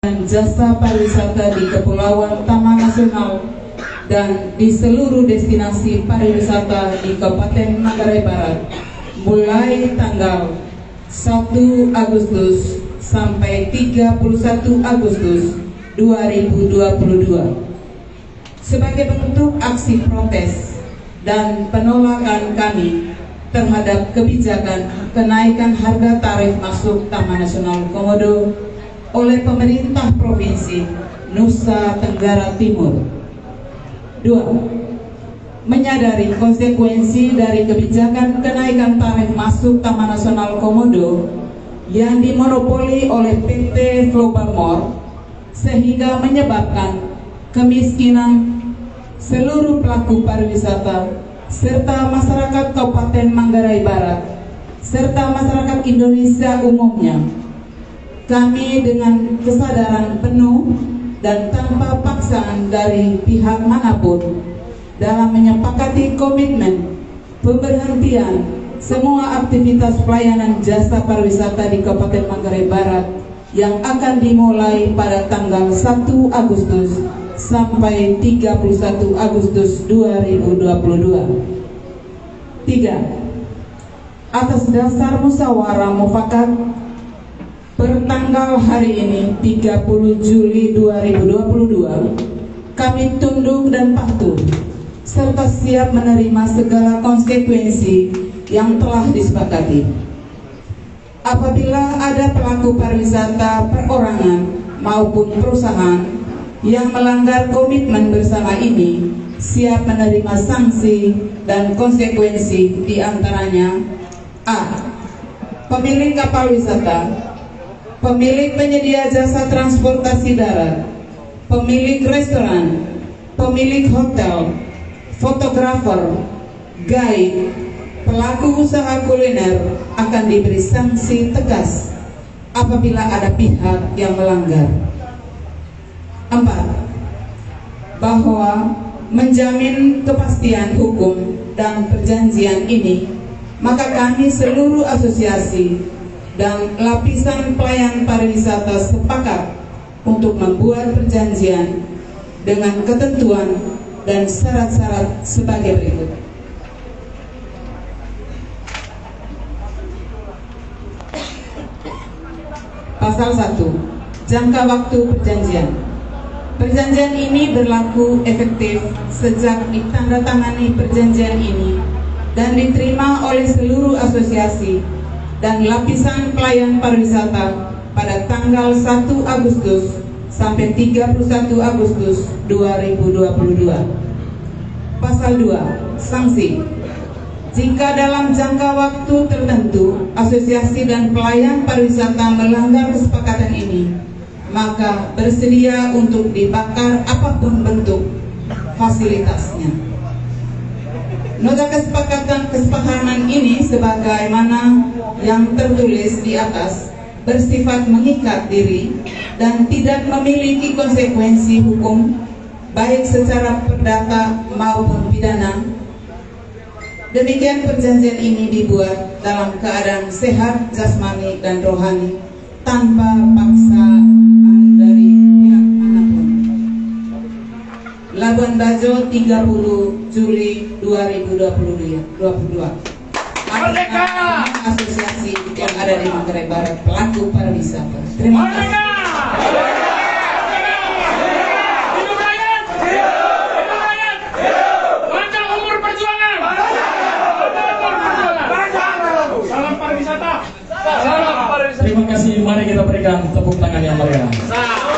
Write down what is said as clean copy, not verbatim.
dan jasa pariwisata di Kepulauan Taman Nasional dan di seluruh destinasi pariwisata di Kabupaten Manggarai Barat mulai tanggal 1 Agustus sampai 31 Agustus 2022 sebagai bentuk aksi protes dan penolakan kami terhadap kebijakan kenaikan harga tarif masuk Taman Nasional Komodo oleh pemerintah Provinsi Nusa Tenggara Timur. 2. Menyadari konsekuensi dari kebijakan kenaikan tarif masuk Taman Nasional Komodo yang dimonopoli oleh PT Global Mall sehingga menyebabkan kemiskinan seluruh pelaku pariwisata serta masyarakat Kabupaten Manggarai Barat serta masyarakat Indonesia umumnya. Kami dengan kesadaran penuh dan tanpa paksaan dari pihak manapun dalam menyepakati komitmen pemberhentian semua aktivitas pelayanan jasa pariwisata di Kabupaten Manggarai Barat yang akan dimulai pada tanggal 1 Agustus sampai 31 Agustus 2022. 3. Atas dasar musyawarah mufakat pertanggal hari ini 30 Juli 2022 kami tunduk dan patuh serta siap menerima segala konsekuensi yang telah disepakati. Apabila ada pelaku pariwisata perorangan maupun perusahaan yang melanggar komitmen bersama ini, siap menerima sanksi dan konsekuensi diantaranya: A. Pemilik kapal wisata, pemilik penyedia jasa transportasi darat, pemilik restoran, pemilik hotel, fotografer, guide, pelaku usaha kuliner akan diberi sanksi tegas apabila ada pihak yang melanggar. 4. Bahwa menjamin kepastian hukum dan perjanjian ini, maka kami seluruh asosiasi dan lapisan pelayan pariwisata sepakat untuk membuat perjanjian dengan ketentuan dan syarat-syarat sebagai berikut. Pasal 1. Jangka waktu perjanjian. Perjanjian ini berlaku efektif sejak ditandatangani perjanjian ini dan diterima oleh seluruh asosiasi dan lapisan pelayan pariwisata pada tanggal 1 Agustus sampai 31 Agustus 2022. Pasal 2. Sanksi. Jika dalam jangka waktu tertentu asosiasi dan pelayan pariwisata melanggar kesepakatan ini, maka bersedia untuk dibakar apapun bentuk fasilitasnya. Nota kesepakatan ini sebagaimana yang tertulis di atas bersifat mengikat diri dan tidak memiliki konsekuensi hukum baik secara perdata maupun pidana. Demikian perjanjian ini dibuat dalam keadaan sehat jasmani dan rohani tanpa paksaan dari pihak manapun. Labuan Bajo, 30 Juli 2022. Merdeka! Asosiasi yang ada di Manggarai Barat pelaku pariwisata. Terima kasih. Hidup rakyat! Hidup rakyat! Panjang umur perjuangan! Salam pariwisata! Salam pariwisata! Terima kasih, mari kita berikan tepuk tangan yang meriah.